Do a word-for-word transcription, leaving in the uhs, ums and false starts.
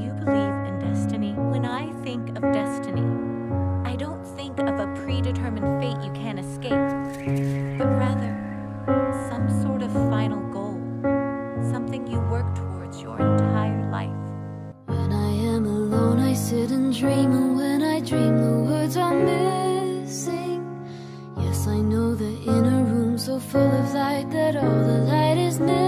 you believe in destiny? When I think of destiny, I don't think of a predetermined fate you can't escape, but rather some sort of final goal, something you work towards your entire life. When I am alone, I sit and dream, and when I dream, the words are missing. Yes, I know the inner room so full of light that all the light is missing.